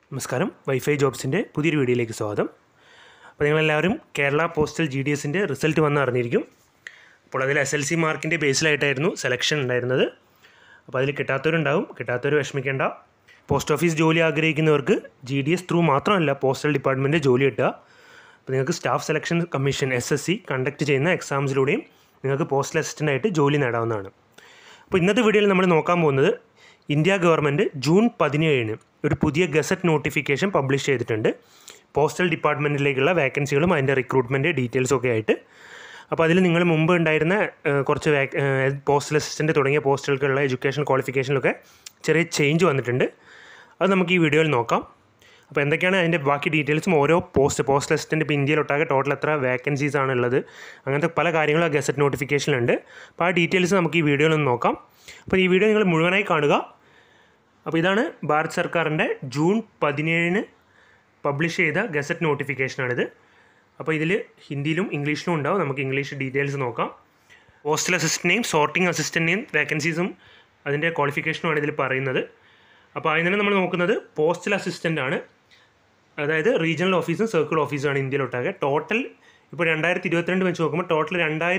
നമസ്കാരം. വൈഫൈ ജോബ്സിൻ്റെ പുതിയൊരു വീഡിയോയിലേക്ക് സ്വാഗതം. അപ്പോൾ നിങ്ങളെല്ലാവരും കേരള പോസ്റ്റൽ GDSൻ്റെ റിസൾട്ട് വന്ന് അറിഞ്ഞിരിക്കും. അപ്പോൾ അതിൽ SLC മാർക്കിൻ്റെ ബേസിലായിട്ടായിരുന്നു സെലക്ഷൻ ഉണ്ടായിരുന്നത്. അപ്പോൾ അതിൽ കിട്ടാത്തവരുണ്ടാവും. കിട്ടാത്തവർ വിഷമിക്കേണ്ട. പോസ്റ്റ് ഓഫീസ് ജോലി ആഗ്രഹിക്കുന്നവർക്ക് GDS ത്രൂ മാത്രമല്ല പോസ്റ്റൽ ഡിപ്പാർട്ട്മെൻറ്റ് ജോലി കിട്ടുക. അപ്പോൾ നിങ്ങൾക്ക് staff selection commission SSC conduct ചെയ്യുന്ന എക്സാംസിലൂടെയും നിങ്ങൾക്ക് പോസ്റ്റൽ അസിസ്റ്റൻ്റായിട്ട് ജോലി നേടാവുന്നതാണ്. അപ്പോൾ ഇന്നത്തെ വീഡിയോയിൽ നമ്മൾ നോക്കാൻ പോകുന്നത് ഇന്ത്യ ഗവൺമെൻറ് ജൂൺ 17 ഒരു പുതിയ ഗസറ്റ് നോട്ടിഫിക്കേഷൻ പബ്ലിഷ് ചെയ്തിട്ടുണ്ട്. പോസ്റ്റൽ ഡിപ്പാർട്ട്മെൻറ്റിലേക്കുള്ള വേക്കൻസികളും അതിൻ്റെ റിക്രൂട്ട്മെൻറ്റ് ഡീറ്റെയിൽസും ഒക്കെ ആയിട്ട്. അപ്പോൾ അതിൽ നിങ്ങൾ മുമ്പ് ഉണ്ടായിരുന്ന കുറച്ച് പോസ്റ്റൽ അസിസ്റ്റൻ്റ് തുടങ്ങിയ പോസ്റ്റുകൾക്കുള്ള എഡ്യൂക്കേഷൻ ക്വാളിഫിക്കേഷനിലൊക്കെ ചെറിയ ചേഞ്ച് വന്നിട്ടുണ്ട്. അത് നമുക്ക് ഈ വീഡിയോയിൽ നോക്കാം. അപ്പോൾ എന്തൊക്കെയാണ് അതിൻ്റെ ബാക്കി ഡീറ്റെയിൽസും ഓരോ പോസ്റ്റൽ അസിസ്റ്റൻ്റ് ഇപ്പോൾ ഇന്ത്യയിലൊട്ടാകെ ടോട്ടൽ എത്ര വേക്കൻസീസ് ആണ് ഉള്ളത്, അങ്ങനത്തെ പല കാര്യങ്ങളും ഗസറ്റ് നോട്ടിഫിക്കേഷനിലുണ്ട്. അപ്പോൾ ആ ഡീറ്റെയിൽസ് നമുക്ക് ഈ വീഡിയോയിൽ ഒന്ന് നോക്കാം. അപ്പോൾ ഈ വീഡിയോ നിങ്ങൾ മുഴുവനായി കാണുക. അപ്പോൾ ഇതാണ് ഭാരത് സർക്കാരിൻ്റെ ജൂൺ 17 പബ്ലിഷ് ചെയ്ത ഗസറ്റ് നോട്ടിഫിക്കേഷനാണിത്. അപ്പോൾ ഇതിൽ ഹിന്ദിയിലും ഇംഗ്ലീഷിലും ഉണ്ടാവും. നമുക്ക് ഇംഗ്ലീഷ് ഡീറ്റെയിൽസ് നോക്കാം. പോസ്റ്റൽ അസിസ്റ്റൻ്റെയും സോർട്ടിംഗ് അസിസ്റ്റൻ്റെയും വേക്കൻസീസും അതിൻ്റെ ക്വാളിഫിക്കേഷനുമാണ് ഇതിൽ പറയുന്നത്. അപ്പോൾ അതിന് നമ്മൾ നോക്കുന്നത് പോസ്റ്റൽ അസിസ്റ്റൻ്റ് ആണ്. അതായത് റീജിയണൽ ഓഫീസും സർക്കിൾ ഓഫീസുമാണ് ഇന്ത്യയിലൊട്ടാകെ. ടോട്ടൽ ഇപ്പോൾ 2022 വെച്ച് നോക്കുമ്പോൾ ടോട്ടൽ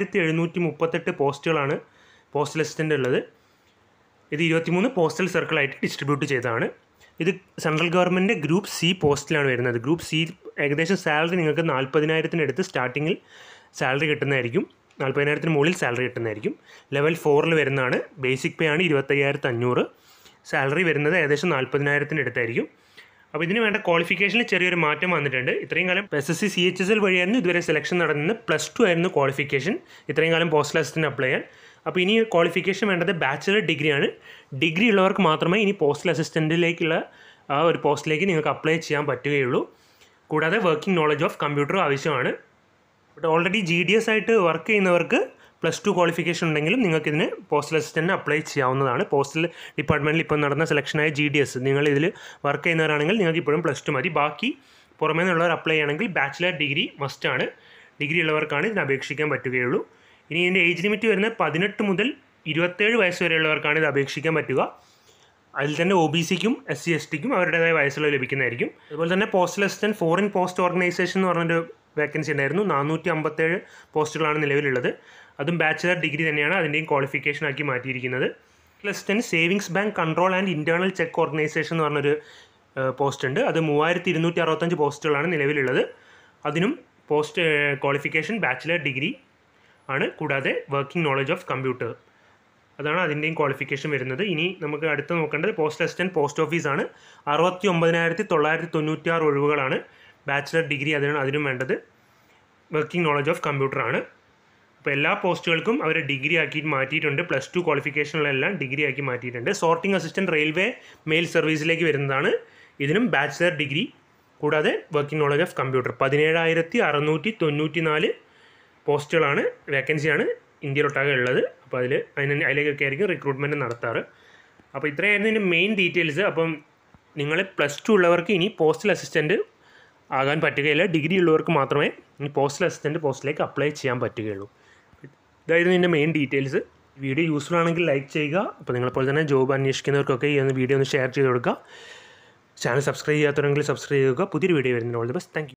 2738 പോസ്റ്റുകളാണ് പോസ്റ്റൽ അസിസ്റ്റൻ്റ് ഉള്ളത്. ഇത് 23 പോസ്റ്റൽ സർക്കിളായിട്ട് ഡിസ്ട്രിബ്യൂട്ട് ചെയ്തതാണ്. ഇത് സെൻട്രൽ ഗവൺമെൻറ് ഗ്രൂപ്പ് C പോസ്റ്റിലാണ് വരുന്നത്. ഗ്രൂപ്പ് C ഏകദേശം സാലറി നിങ്ങൾക്ക് 40,000 സ്റ്റാർട്ടിങ്ങിൽ സാലറി കിട്ടുന്നതായിരിക്കും. 40,000 മുകളിൽ സാലറി കിട്ടുന്നതായിരിക്കും. ലെവൽ 4 വരുന്നതാണ്. ബേസിക് പേ ആണ് 25,500. സാലറി വരുന്നത് ഏകദേശം 40,000 അപ്പോൾ ഇതിന് വേണ്ട ക്വാളിഫിക്കേഷനിൽ ചെറിയൊരു മാറ്റം വന്നിട്ടുണ്ട്. ഇത്രയും കാലം SSC CHSL വഴിയായിരുന്നു ഇതുവരെ സെലക്ഷൻ നടന്നത്. +2 ആയിരുന്നു ക്വാളിഫിക്കേഷൻ ഇത്രയും കാലം പോസ്റ്റൽ അസിസ്റ്റൻ്റ് അപ്ലൈ ചെയ്യാൻ. അപ്പോൾ ഇനി ക്വാളിഫിക്കേഷൻ വേണ്ടത് ബാച്ചിലർ ഡിഗ്രിയാണ്. ഡിഗ്രി ഉള്ളവർക്ക് മാത്രമേ ഇനി പോസ്റ്റൽ അസിസ്റ്റൻറ്റിലേക്കുള്ള ആ ഒരു പോസ്റ്റിലേക്ക് നിങ്ങൾക്ക് അപ്ലൈ ചെയ്യാൻ പറ്റുകയുള്ളൂ. കൂടാതെ വർക്കിംഗ് നോളജ് ഓഫ് കമ്പ്യൂട്ടർ ആവശ്യമാണ്. ബട്ട് ഓൾറെഡി GDS ആയിട്ട് വർക്ക് ചെയ്യുന്നവർക്ക് +2 ക്വാളിഫിക്കേഷൻ ഉണ്ടെങ്കിലും നിങ്ങൾക്കിതിന് പോസ്റ്റൽ അസിസ്റ്റൻറ്റിന് അപ്ലൈ ചെയ്യാവുന്നതാണ്. പോസ്റ്റൽ ഡിപ്പാർട്ട്മെൻറ്റിൽ ഇപ്പോൾ നടന്ന സെലക്ഷനായ GDS നിങ്ങൾ ഇതിൽ വർക്ക് ചെയ്യുന്നവരാണെങ്കിൽ നിങ്ങൾക്ക് ഇപ്പോഴും +2 മതി. ബാക്കി പുറമേ നിന്നുള്ളവർ അപ്ലൈ ചെയ്യണമെങ്കിൽ ബാച്ചിലർ ഡിഗ്രി മസ്റ്റാണ്. ഡിഗ്രി ഉള്ളവർക്കാണ് ഇതിന് അപേക്ഷിക്കാൻ പറ്റുകയുള്ളൂ. ഇനി ഇതിൻ്റെ ഏജ് ലിമിറ്റ് വരുന്നത് 18 മുതൽ 27 വയസ്സ് വരെയുള്ളവർക്കാണ് ഇത് അപേക്ഷിക്കാൻ പറ്റുക. അതിൽ തന്നെ OBCക്കും SC STക്കും അവരുടേതായ വയസ്സുകൾ ലഭിക്കുന്നതായിരിക്കും. അതുപോലെ തന്നെ postal assistant foreign post organisation എന്ന് പറഞ്ഞൊരു വേക്കൻസി ഉണ്ടായിരുന്നു. 457 പോസ്റ്റുകളാണ് നിലവിലുള്ളത്. അതും ബാച്ചിലർ ഡിഗ്രി തന്നെയാണ് അതിൻ്റെയും ക്വാളിഫിക്കേഷൻ ആക്കി മാറ്റിയിരിക്കുന്നത്. Assistant savings bank control and internal check organisation എന്ന് പറഞ്ഞൊരു പോസ്റ്റ് ഉണ്ട്. അത് 3265 പോസ്റ്റുകളാണ് നിലവിലുള്ളത്. അതിനും പോസ്റ്റ് ക്വാളിഫിക്കേഷൻ ബാച്ചിലർ ഡിഗ്രി ആണ്. കൂടാതെ വർക്കിംഗ് നോളജ് ഓഫ് കമ്പ്യൂട്ടർ അതാണ് അതിൻ്റെയും ക്വാളിഫിക്കേഷൻ വരുന്നത്. ഇനി നമുക്ക് അടുത്ത് നോക്കേണ്ടത് പോസ്റ്റൽ അസിസ്റ്റൻറ്റ് പോസ്റ്റ് ഓഫീസാണ്. 69,996 ഒഴിവുകളാണ്. ബാച്ചിലർ ഡിഗ്രി അതിനും വേണ്ടത്. വർക്കിംഗ് നോളജ് ഓഫ് കമ്പ്യൂട്ടർ ആണ്. അപ്പോൾ എല്ലാ പോസ്റ്റുകൾക്കും അവർ ഡിഗ്രി ആക്കി മാറ്റിയിട്ടുണ്ട്. +2 ക്വാളിഫിക്കേഷനിലെല്ലാം ഡിഗ്രി ആക്കി മാറ്റിയിട്ടുണ്ട്. സോർട്ടിംഗ് അസിസ്റ്റൻറ്റ് റെയിൽവേ മെയിൽ സർവീസിലേക്ക് വരുന്നതാണ്. ഇതിനും ബാച്ചിലർ ഡിഗ്രി കൂടാതെ വർക്കിംഗ് നോളജ് ഓഫ് കമ്പ്യൂട്ടർ. 17,694 പോസ്റ്റുകളാണ് വേക്കൻസിയാണ് ഇന്ത്യയിലൊട്ടാകെ ഉള്ളത്. അപ്പോൾ അതിലേക്കൊക്കെ ആയിരിക്കും റിക്രൂട്ട്മെൻറ്റ് നടത്താറ്. അപ്പോൾ ഇത്രയായിരുന്നു ഇതിൻ്റെ മെയിൻ ഡീറ്റെയിൽസ്. അപ്പം നിങ്ങൾ +2 ഉള്ളവർക്ക് ഇനി പോസ്റ്റൽ അസിസ്റ്റൻറ്റ് ആകാൻ പറ്റുകയില്ല. ഡിഗ്രി ഉള്ളവർക്ക് മാത്രമേ ഇനി പോസ്റ്റൽ അസിസ്റ്റൻറ്റ് പോസ്റ്റിലേക്ക് അപ്ലൈ ചെയ്യാൻ പറ്റുകയുള്ളൂ. ഇതായിരുന്നു ഇതിൻ്റെ മെയിൻ ഡീറ്റെയിൽസ്. വീഡിയോ യൂസ്ഫുൾ ആണെങ്കിൽ ലൈക്ക് ചെയ്യുക. അപ്പോൾ നിങ്ങളെപ്പോലെ തന്നെ ജോബ് അന്വേഷിക്കുന്നവർക്കൊക്കെ ഈ വീഡിയോ ഒന്ന് ഷെയർ ചെയ്ത് കൊടുക്കുക. ചാനൽ സബ്സ്ക്രൈബ് ചെയ്യാത്തവരെങ്കിൽ സബ്സ്ക്രൈബ് ചെയ്യുക. പുതിയൊരു വീഡിയോ വരുന്നതിന് all the best. Thank U.